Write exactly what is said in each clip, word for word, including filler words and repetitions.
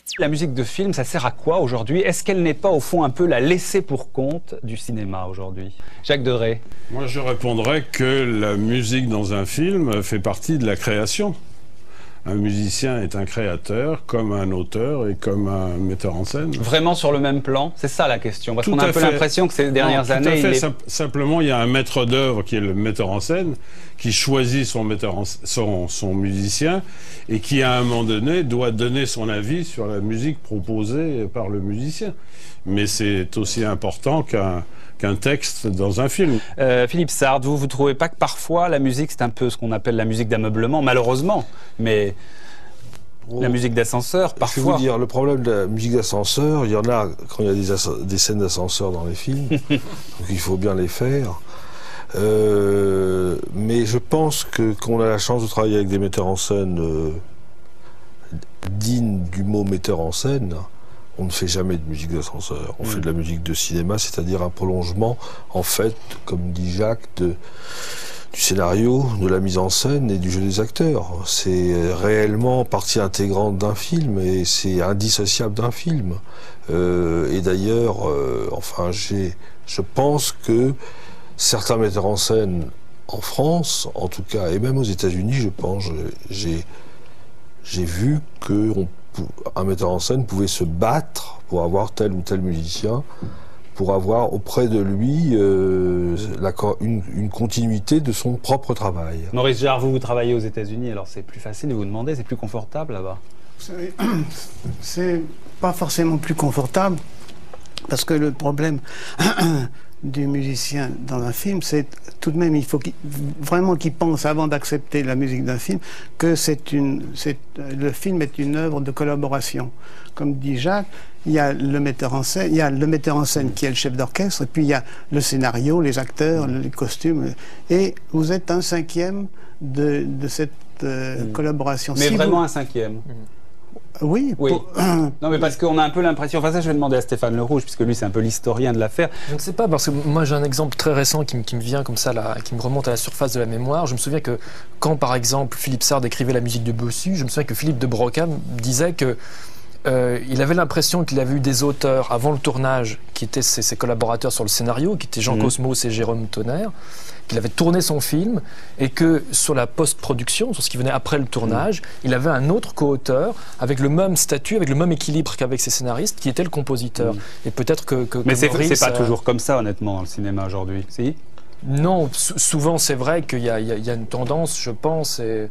La musique de film, ça sert à quoi aujourd'hui? Est-ce qu'elle n'est pas au fond un peu la laissée pour compte du cinéma aujourd'hui? Jacques Deray. Moi je répondrais que la musique dans un film fait partie de la création. Un musicien est un créateur, comme un auteur et comme un metteur en scène. Vraiment sur le même plan? C'est ça la question. Parce qu'on a un peu l'impression que ces dernières non, années... Tout à fait. Il est... Sim simplement, il y a un maître d'œuvre qui est le metteur en scène, qui choisit son, metteur en, son, son musicien et qui, à un moment donné, doit donner son avis sur la musique proposée par le musicien. Mais c'est aussi important qu'un... qu'un texte dans un film. Euh, Philippe Sard, vous ne trouvez pas que parfois la musique, c'est un peu ce qu'on appelle la musique d'ameublement, malheureusement, mais oh. La musique d'ascenseur, parfois... Je vais vous dire, le problème de la musique d'ascenseur, il y en a quand il y a des, des scènes d'ascenseur dans les films, donc il faut bien les faire. Euh, mais je pense que qu'on a la chance de travailler avec des metteurs en scène euh, dignes du mot metteur en scène, on ne fait jamais de musique d'ascenseur, on mmh. fait de la musique de cinéma, c'est-à-dire un prolongement, en fait, comme dit Jacques, de, du scénario, de la mise en scène et du jeu des acteurs. C'est réellement partie intégrante d'un film et c'est indissociable d'un film. Euh, et d'ailleurs, euh, enfin, j'ai, je pense que certains metteurs en scène en France, en tout cas, et même aux États-Unis, je pense, j'ai, j'ai vu que on un metteur en scène pouvait se battre pour avoir tel ou tel musicien, pour avoir auprès de lui euh, la, une, une continuité de son propre travail. Maurice Jarre, vous, vous travaillez aux États-Unis, alors c'est plus facile de vous demander, c'est plus confortable là-bas? C'est pas forcément plus confortable, parce que le problème du musicien dans un film, c'est tout de même, il faut qu'il, vraiment qu'il pense, avant d'accepter la musique d'un film, que c'est une, c'est, le film est une œuvre de collaboration. Comme dit Jacques, il y a le metteur en scène, il y a le metteur en scène qui est le chef d'orchestre, et puis il y a le scénario, les acteurs, les costumes, et vous êtes un cinquième de, de cette euh, mmh. collaboration. Mais si vraiment vous... un cinquième mmh. Oui. oui. Pour... Non, mais parce qu'on a un peu l'impression... Enfin, ça, je vais demander à Stéphane Le Rouge, puisque lui, c'est un peu l'historien de l'affaire. Je ne sais pas, parce que moi, j'ai un exemple très récent qui, qui me vient comme ça, là, qui me remonte à la surface de la mémoire. Je me souviens que quand, par exemple, Philippe Sard écrivait la musique de Bossu, je me souviens que Philippe de Broca disait que euh, il avait l'impression qu'il avait eu des auteurs avant le tournage qui étaient ses, ses collaborateurs sur le scénario, qui étaient Jean mmh. Cosmos et Jérôme Tonnerre, qu'il avait tourné son film et que sur la post-production, sur ce qui venait après le tournage, mmh. il avait un autre co-auteur avec le même statut, avec le même équilibre qu'avec ses scénaristes, qui était le compositeur. Mmh. Et peut-être que, que Mais c'est pas euh... toujours comme ça, honnêtement, dans le cinéma aujourd'hui, si? Non, souvent c'est vrai qu'il y, y, y a une tendance, je pense, et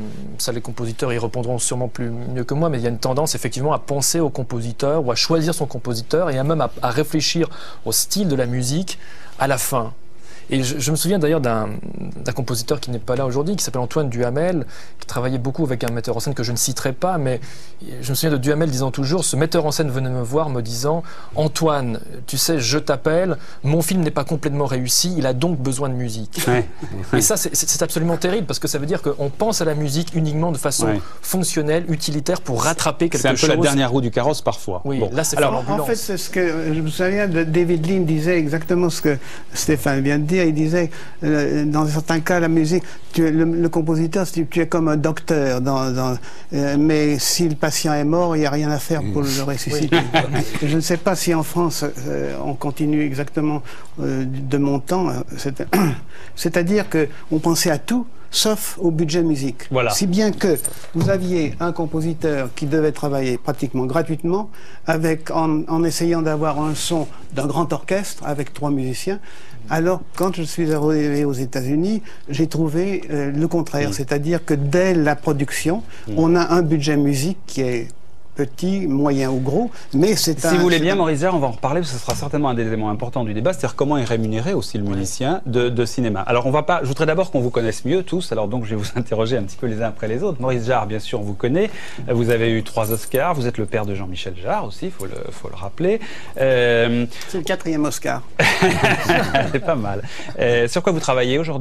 ça les compositeurs y répondront sûrement plus mieux que moi, mais il y a une tendance effectivement à penser au compositeur ou à choisir son compositeur et à même à, à réfléchir au style de la musique à la fin. Et je, je me souviens d'ailleurs d'un compositeur qui n'est pas là aujourd'hui, qui s'appelle Antoine Duhamel, qui travaillait beaucoup avec un metteur en scène que je ne citerai pas, mais je me souviens de Duhamel disant toujours, ce metteur en scène venait me voir me disant « Antoine, tu sais, je t'appelle, mon film n'est pas complètement réussi, il a donc besoin de musique. Ouais. » Et ça, c'est absolument terrible, parce que ça veut dire qu'on pense à la musique uniquement de façon ouais. fonctionnelle, utilitaire, pour rattraper quelque chose. C'est un peu la dernière roue du carrosse, parfois. Oui, bon. Là, c'est Alors, en fait, c'est ce que, je me souviens, de David Lean disait exactement ce que Stéphane vient de dire. Il disait, euh, dans certains cas, la musique, tu es, le, le compositeur, tu, tu es comme un docteur, dans, dans, euh, mais si le patient est mort, il n'y a rien à faire pour le ressusciter. Oui. Je ne sais pas si en France, euh, on continue exactement euh, de mon temps. C'est-à-dire qu'on pensait à tout, sauf au budget musique. Voilà. Si bien que vous aviez un compositeur qui devait travailler pratiquement gratuitement, avec, en, en essayant d'avoir un son d'un grand orchestre avec trois musiciens. Alors, quand je suis arrivé aux États-Unis, j'ai trouvé euh, le contraire. Mmh. C'est-à-dire que dès la production, mmh. on a un budget musique qui est petit, moyen ou gros, mais c'est un... Si vous voulez bien, Maurice Jarre, on va en reparler, parce que ce sera certainement un des éléments importants du débat, c'est-à-dire comment est rémunéré aussi le musicien de, de cinéma. Alors, on va pas... Je voudrais d'abord qu'on vous connaisse mieux tous, alors donc je vais vous interroger un petit peu les uns après les autres. Maurice Jarre, bien sûr, on vous connaît, vous avez eu trois Oscars, vous êtes le père de Jean-Michel Jarre aussi, il faut le, faut le rappeler. Euh... C'est le quatrième Oscar. C'est pas mal. Euh, sur quoi vous travaillez aujourd'hui ?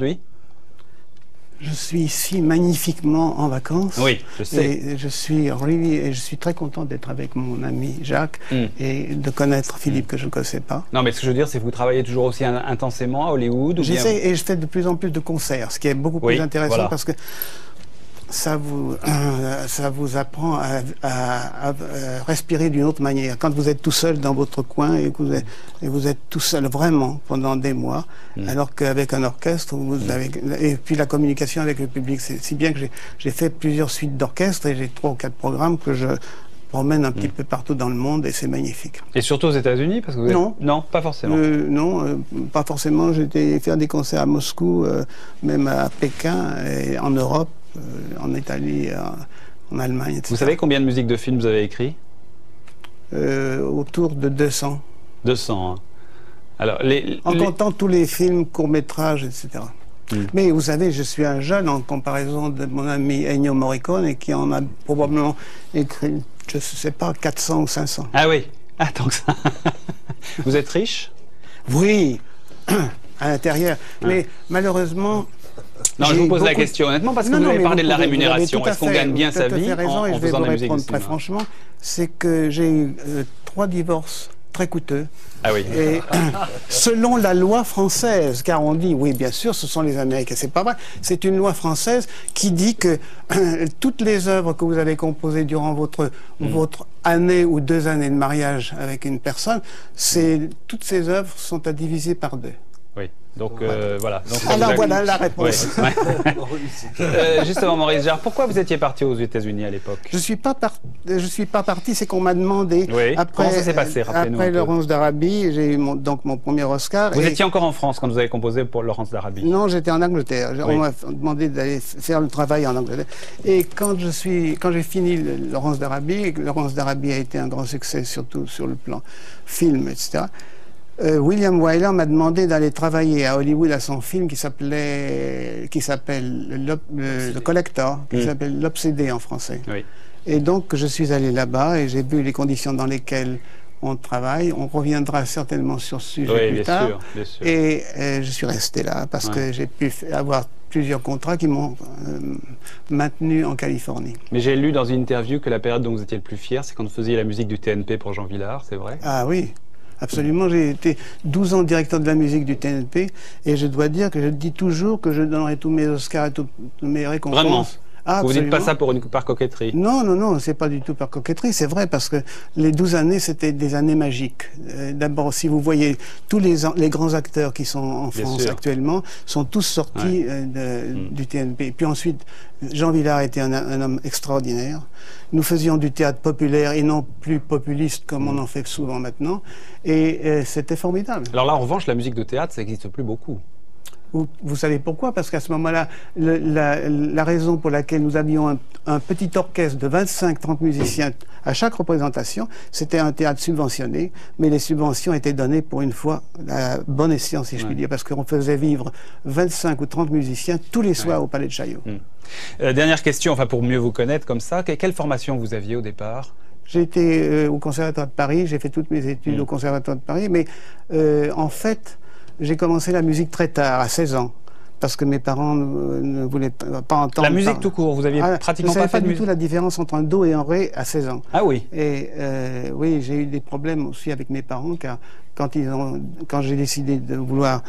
Je suis ici magnifiquement en vacances. Oui, je sais. Et je suis, et je suis très content d'être avec mon ami Jacques mm. et de connaître Philippe mm. que je ne connaissais pas. Non, mais ce que je veux dire, c'est que vous travaillez toujours aussi intensément à Hollywood. J'essaie bien... et je fais de plus en plus de concerts, ce qui est beaucoup oui, plus intéressant voilà. parce que ça vous, euh, ça vous apprend à, à, à respirer d'une autre manière. Quand vous êtes tout seul dans votre coin et que vous êtes, et vous êtes tout seul vraiment pendant des mois, mmh. alors qu'avec un orchestre, vous mmh. avez, et puis la communication avec le public, c'est si bien que j'ai fait plusieurs suites d'orchestre et j'ai trois ou quatre programmes que je promène un petit mmh. peu partout dans le monde et c'est magnifique. Et surtout aux États-Unis parce que vous êtes... Non, non, pas forcément. Euh, non, euh, pas forcément. J'étais faire des concerts à Moscou, euh, même à Pékin, et en Europe, euh, en Italie, euh, en Allemagne, et cetera. Vous savez combien de musiques de films vous avez écrit? euh, Autour de deux cents. deux cents. Hein. Alors, les, en les... comptant tous les films, courts-métrages, et cetera. Mm. Mais vous savez, je suis un jeune en comparaison de mon ami Ennio Morricone qui en a probablement écrit, je ne sais pas, quatre cents ou cinq cents. Ah oui, ah, tant que ça. Vous êtes riche? Oui, à l'intérieur. Ouais. Mais malheureusement... Non, je vous pose la question honnêtement parce que non, vous non, avez parlé de la pouvez, rémunération. Est-ce qu'on gagne bien sa vie raison, en, et en je vais faisant vous de la musique? Très franchement, c'est que j'ai eu euh, trois divorces très coûteux. Ah oui. Et selon la loi française, car on dit, oui, bien sûr, ce sont les Américains, c'est pas vrai. C'est une loi française qui dit que euh, toutes les œuvres que vous avez composées durant votre, mmh. votre année ou deux années de mariage avec une personne, c'est toutes ces œuvres sont à diviser par deux. Oui. Donc euh, voilà. Donc, alors voilà la réponse. Oui. Ouais. euh, justement, Maurice Jarre, pourquoi vous étiez parti aux États-Unis à l'époque? Je suis pas par... je suis pas parti, c'est qu'on m'a demandé. Oui. Après, comment ça s'est passé? Rappelez-nous. Après Laurence d'Arabie, j'ai eu mon, donc mon premier Oscar. Vous et... étiez encore en France quand vous avez composé pour Laurence d'Arabie? Non, j'étais en Angleterre. Oui. On m'a demandé d'aller faire le travail en Angleterre. Et quand je suis, quand j'ai fini le, Laurence d'Arabie, Laurence d'Arabie a été un grand succès, surtout sur le plan film, et cetera. Euh, William Wyler m'a demandé d'aller travailler à Hollywood à son film qui s'appelait, qui s'appelle le, le, le Collector, qui mmh. s'appelle L'Obsédé en français. Oui. Et donc je suis allé là-bas et j'ai vu les conditions dans lesquelles on travaille. On reviendra certainement sur ce sujet oui, plus bien tard. Sûr, bien sûr. Et euh, je suis resté là parce ouais. que j'ai pu avoir plusieurs contrats qui m'ont euh, maintenu en Californie. Mais j'ai lu dans une interview que la période dont vous étiez le plus fier, c'est quand vous faisiez la musique du T N P pour Jean Vilar, c'est vrai? Ah oui. Absolument, j'ai été douze ans directeur de la musique du T N P et je dois dire que je dis toujours que je donnerai tous mes Oscars et toutes mes récompenses. Vraiment? Ah, vous ne dites pas ça pour une, par coquetterie? Non, non, non, c'est pas du tout par coquetterie, c'est vrai parce que les douze années, c'était des années magiques. Euh, D'abord, si vous voyez, tous les, les grands acteurs qui sont en Bien France sûr. actuellement sont tous sortis ouais. euh, de, mm. du T N P. Puis ensuite, Jean Vilar était un, un homme extraordinaire. Nous faisions du théâtre populaire et non plus populiste comme mm. on en fait souvent maintenant. Et euh, c'était formidable. Alors là, en revanche, la musique de théâtre, ça n'existe plus beaucoup. Vous, vous savez pourquoi? Parce qu'à ce moment-là, la, la raison pour laquelle nous avions un, un petit orchestre de vingt-cinq à trente musiciens à chaque représentation, c'était un théâtre subventionné, mais les subventions étaient données pour une fois à bon escient, si je ouais. puis dire, parce qu'on faisait vivre vingt-cinq ou trente musiciens tous les soirs ouais. au Palais de Chaillot. Hum. Euh, dernière question, enfin pour mieux vous connaître comme ça, quelle formation vous aviez au départ? J'ai été euh, au Conservatoire de Paris, j'ai fait toutes mes études hum. au Conservatoire de Paris, mais euh, en fait... J'ai commencé la musique très tard, à seize ans, parce que mes parents ne, ne voulaient pas entendre... La musique par... tout court, vous aviez ah, pratiquement pas fait pas de du musique. tout la différence entre un do et un ré à seize ans. Ah oui. Et euh, oui, j'ai eu des problèmes aussi avec mes parents, car quand, ils ont, quand j'ai décidé de vouloir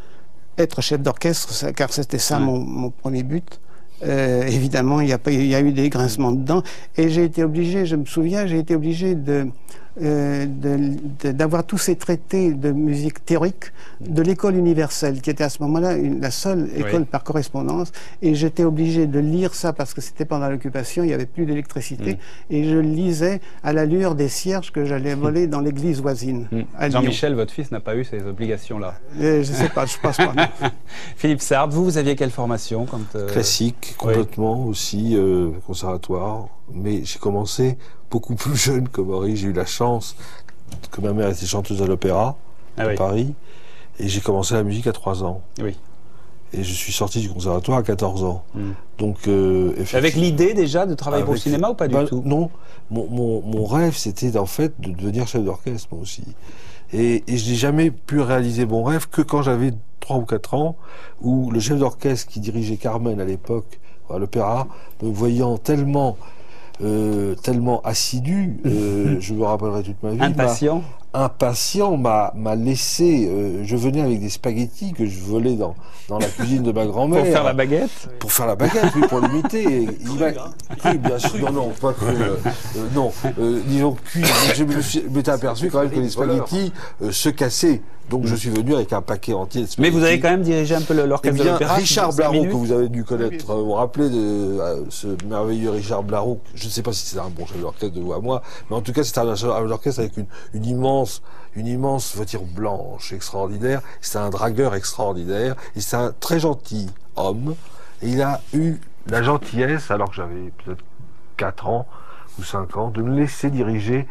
être chef d'orchestre, car c'était ça ouais. mon, mon premier but, euh, évidemment, il y, a pas, il y a eu des grincements dedans, et j'ai été obligé, je me souviens, j'ai été obligé de... Euh, d'avoir tous ces traités de musique théorique de l'école universelle, qui était à ce moment-là la seule école oui. par correspondance, et j'étais obligé de lire ça parce que c'était pendant l'occupation, il n'y avait plus d'électricité, mmh. et je lisais à la lueur des cierges que j'allais voler mmh. dans l'église voisine. Mmh. Jean-Michel, votre fils, n'a pas eu ces obligations-là? euh, Je ne sais pas, je pense pas. Philippe Sard, vous, vous aviez quelle formation quand, euh... Classique, complètement oui. aussi, euh, conservatoire, mais j'ai commencé beaucoup plus jeune que Maurice. J'ai eu la chance que ma mère était chanteuse à l'opéra ah à oui. Paris, et j'ai commencé la musique à trois ans. Oui. Et je suis sorti du conservatoire à quatorze ans. Mm. Donc, euh, avec l'idée déjà de travailler avec, pour le cinéma ou pas bah, du tout? Non, mon, mon, mon rêve c'était en fait de devenir chef d'orchestre moi aussi. Et, et je n'ai jamais pu réaliser mon rêve que quand j'avais trois ou quatre ans, où le chef d'orchestre qui dirigeait Carmen à l'époque à l'opéra, me voyant tellement... Euh, tellement assidu, euh, je me rappellerai toute ma vie. Impatient. impatient, m'a m'a laissé. Euh, je venais avec des spaghettis que je volais dans, dans la cuisine de ma grand-mère. Pour faire la baguette? Pour faire la baguette, oui, pour l'imiter. Il m'a cru, bien sûr. Non, non, pas cru. Euh, euh, non, euh, disons cuit. Je me suis- m'étais aperçu quand même que les spaghettis euh, se cassaient. Donc je suis venu avec un paquet entier de Mais spaghettis. vous avez quand même dirigé un peu le- Eh l'orchestre de bien, l'opéra. Richard cinq Blaroux, minutes. que vous avez dû connaître, euh, vous vous rappelez de euh, ce merveilleux Richard Blaroux, je ne sais pas si c'est un bon chef d'orchestre de vous à moi, mais en tout cas, c'était un chef d'orchestre avec une, une immense, une immense voiture blanche extraordinaire. C'était un dragueur extraordinaire, et c'était un très gentil homme, et il a eu la gentillesse, alors que j'avais peut-être quatre ans ou cinq ans, de me laisser diriger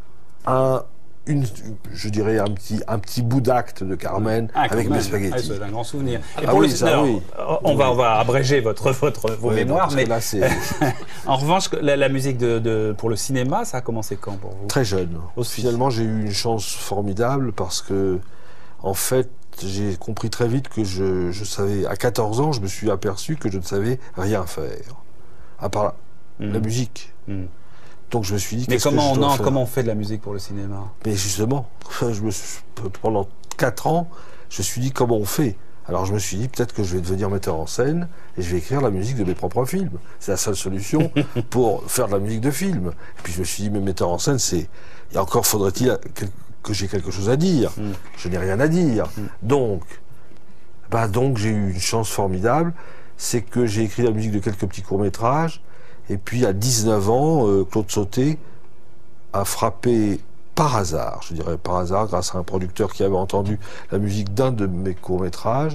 un Une, je dirais un petit, un petit bout d'acte de Carmen Ah, quand avec même. mes spaghettis. Ah, c'est un grand souvenir. Et Ah pour oui, le- ça, alors, oui. On va, on va abréger votre, votre, vos Ouais, mémoires, parce mais que là, c'est en revanche, la, la musique de, de- pour le cinéma, ça a commencé quand pour vous? très jeune. Aussi. Finalement, j'ai eu une chance formidable parce que, en fait, j'ai compris très vite que je, je savais, à quatorze ans, je me suis aperçu que je ne savais rien faire, à part la, Mhm. la musique. Mhm. Donc je me suis dit, Mais qu'est-ce que comment, je dois non, faire comment on fait de la musique pour le cinéma? Mais justement, je me suis, pendant quatre ans, je me suis dit comment on fait. Alors je me suis dit peut-être que je vais devenir metteur en scène et je vais écrire la musique de mes propres films. C'est la seule solution pour faire de la musique de film. Et puis je me suis dit mais metteur en scène, c'est, et encore faudrait-il que j'ai quelque chose à dire. Mm. Je n'ai rien à dire. Mm. Donc, bah donc j'ai eu une chance formidable, c'est que j'ai écrit la musique de quelques petits courts métrages. Et puis à dix-neuf ans, euh, Claude Sauté a frappé par hasard, je dirais par hasard, grâce à un producteur qui avait entendu la musique d'un de mes courts-métrages,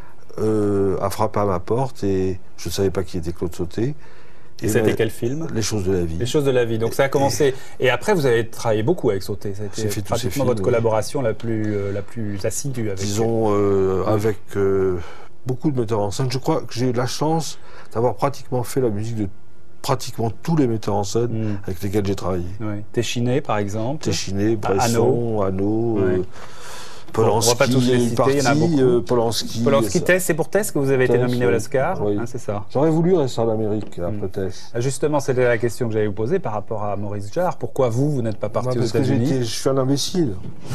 euh, a frappé à ma porte et je ne savais pas qui était Claude Sauté. Et c'était m'a- quel film? Les choses de la vie. Les choses de la vie. Donc ça a commencé. Et après, vous avez travaillé beaucoup avec Sauté. Ça a J'ai été fait tous ces pratiquement films, votre oui. collaboration la plus, euh, la plus assidue avec. Disons, euh, avec euh, beaucoup de metteurs en scène. Je crois que j'ai eu la chance d'avoir pratiquement fait la musique de pratiquement tous les metteurs en scène Mm. avec lesquels j'ai travaillé. Oui. Téchiné, par exemple. Téchiné, Ah, Bresson, Hano, euh, Ouais. Polanski, On va pas tous les est citer, il y en a parti, beaucoup. euh, Polanski. Polanski, ça. Tess, c'est pour Tess que vous avez été Tess, nominé à oui. l'Oscar. Oui. Hein, c'est ça. J'aurais voulu rester en Amérique après Mm. Tess. Ah, Justement, c'était la question que j'allais vous poser par rapport à Maurice Jarre. Pourquoi vous, vous n'êtes pas Bah, parti aux parce que j'étais- États-Unis? je suis un imbécile.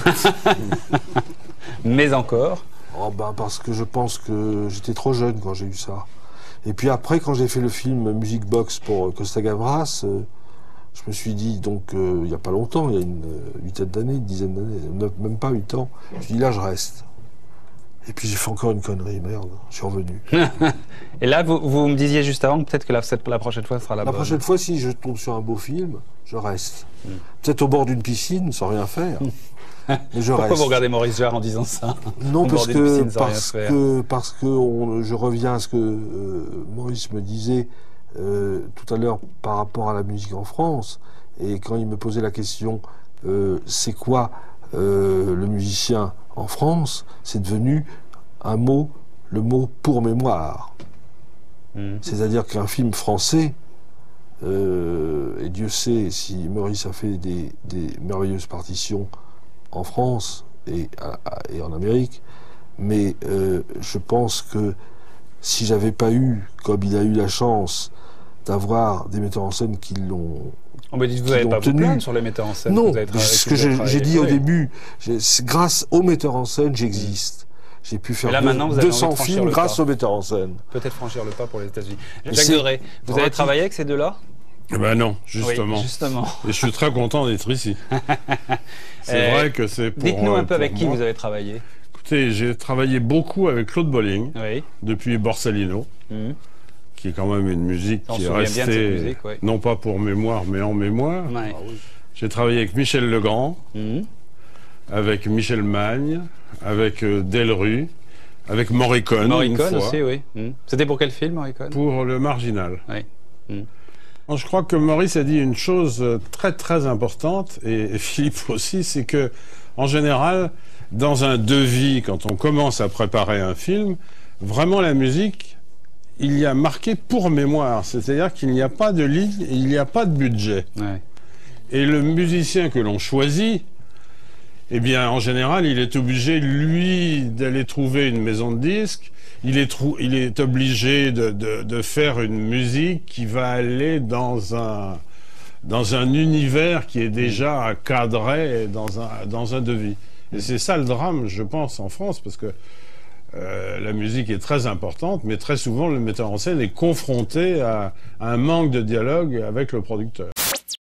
Mais encore. Oh, ben, parce que je pense que j'étais trop jeune quand j'ai eu ça. Et puis après, quand j'ai fait le film Music Box pour euh, Costa Gavras, euh, je me suis dit, donc, euh, il n'y a pas longtemps, il y a une euh, huitaine d'années, une dizaine d'années, neuf- même pas huit ans, je me suis dit, là, je reste. Et puis j'ai fait encore une connerie, merde, je suis revenu. Et là, vous, vous me disiez juste avant que peut-être que la, cette- la prochaine fois sera la, La bonne. prochaine fois, si je tombe sur un beau film, je reste. Mm. Peut-être au bord d'une piscine, sans rien faire. Mais je Pourquoi reste. vous regardez Maurice Jarre en disant ça? Non, Au parce bord d'une que, piscine sans rien parce faire. que, parce que on- je reviens à ce que euh, Maurice me disait euh, tout à l'heure par rapport à la musique en France. Et quand il me posait la question, euh, c'est quoi euh, le musicien en France? C'est devenu un mot, le mot pour mémoire. Mm. C'est-à-dire qu'un film français, euh, et Dieu sait si Maurice a fait des, des merveilleuses partitions en France et, à- à- et en Amérique, mais euh, je pense que si j'avais pas eu, comme il a eu la chance, d'avoir des metteurs en scène qui l'ont... On me dit que vous qui n'avez l'ont pas vous tenu. plaindre sur les metteurs en scène. Non, que vous avez tra- ce que que vous avez j'ai travaillé. j'ai dit au Oui. début, j'ai- c'est grâce aux metteurs en scène, j'existe. J'ai pu faire Et là, deux- maintenant, vous avez envie de deux cents franchir films le grâce pas. aux metteurs en scène. Peut-être franchir le pas pour les États-Unis. Mais Jacques c'est- Deray, vous avez Relatif- travaillé avec ces deux-là? Eh ben non, justement. Oui, justement. Et je suis très content d'être ici. C'est Euh, vrai que c'est pour. Dites-nous un euh, peu avec pour qui moi. vous avez travaillé. Écoutez, j'ai travaillé beaucoup avec Claude Bolling Oui. depuis Borsalino, Mhm. qui est quand même une musique On qui se est souvient bien de cette restée, musique, oui. non pas pour mémoire, mais en mémoire. Ouais. J'ai travaillé avec Michel Legrand, Mhm. avec Michel Magne, avec euh, Delru, avec Morricone, Morricone une fois, aussi, oui. Mhm. C'était pour quel film, Morricone? pour Le Marginal. Oui. Mhm. Bon, je crois que Maurice a dit une chose euh, très très importante, et, et Philippe aussi, c'est que en général, dans un devis, quand on commence à préparer un film, vraiment la musique, il y a marqué pour mémoire, c'est-à-dire qu'il n'y a pas de ligne et il n'y a pas de budget. Ouais. Et le musicien que l'on choisit, eh bien, en général, il est obligé, lui, d'aller trouver une maison de disques. Il est, trou- il est obligé de, de, de faire une musique qui va aller dans un, dans un univers qui est déjà cadré dans un, dans un devis. Et c'est ça le drame, je pense, en France, parce que euh, la musique est très importante, mais très souvent, le metteur en scène est confronté à, à un manque de dialogue avec le producteur.